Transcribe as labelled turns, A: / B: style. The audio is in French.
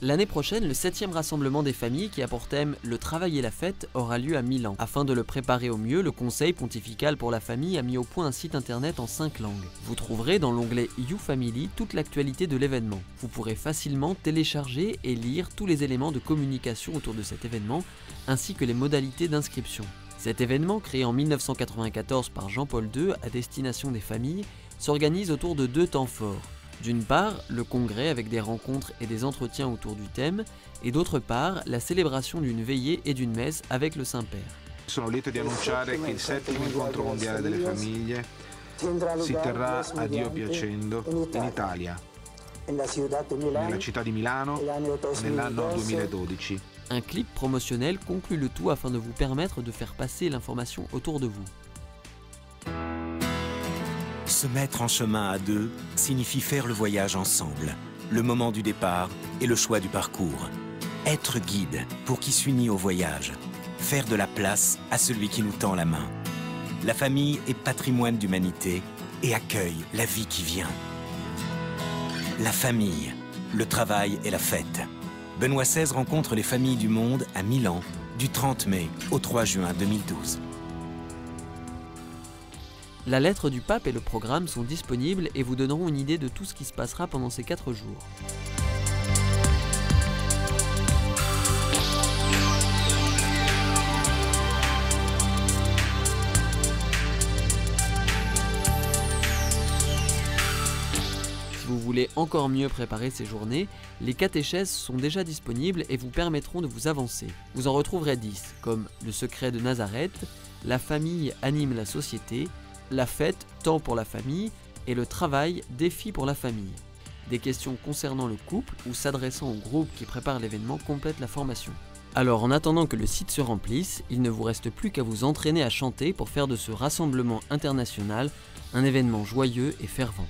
A: L'année prochaine, le 7e rassemblement des familles qui a pour thème « Le travail et la fête » aura lieu à Milan. Afin de le préparer au mieux, le Conseil pontifical pour la famille a mis au point un site internet en 5 langues. Vous trouverez dans l'onglet YouFamily toute l'actualité de l'événement. Vous pourrez facilement télécharger et lire tous les éléments de communication autour de cet événement, ainsi que les modalités d'inscription. Cet événement, créé en 1994 par Jean-Paul II à destination des familles, s'organise autour de 2 temps forts. D'une part, le congrès avec des rencontres et des entretiens autour du thème, et d'autre part, la célébration d'une veillée et d'une messe avec le Saint-Père.
B: Sono lieto di annunciare che il 7° incontro mondiale delle famiglie si terrà a Dio piacendo in Italia, nella città di Milano, nell'anno 2012.
A: Un clip promotionnel conclut le tout afin de vous permettre de faire passer l'information autour de vous.
C: Se mettre en chemin à 2 signifie faire le voyage ensemble, le moment du départ et le choix du parcours. Être guide pour qui s'unit au voyage, faire de la place à celui qui nous tend la main. La famille est patrimoine d'humanité et accueille la vie qui vient. La famille, le travail et la fête. Benoît XVI rencontre les familles du monde à Milan du 30 mai au 3 juin 2012.
A: La lettre du pape et le programme sont disponibles et vous donneront une idée de tout ce qui se passera pendant ces 4 jours. Si vous voulez encore mieux préparer ces journées, les catéchèses sont déjà disponibles et vous permettront de vous avancer. Vous en retrouverez 10, comme le secret de Nazareth, la famille anime la société, la fête, temps pour la famille, et le travail, défi pour la famille. Des questions concernant le couple ou s'adressant au groupe qui prépare l'événement complètent la formation. Alors en attendant que le site se remplisse, il ne vous reste plus qu'à vous entraîner à chanter pour faire de ce rassemblement international un événement joyeux et fervent.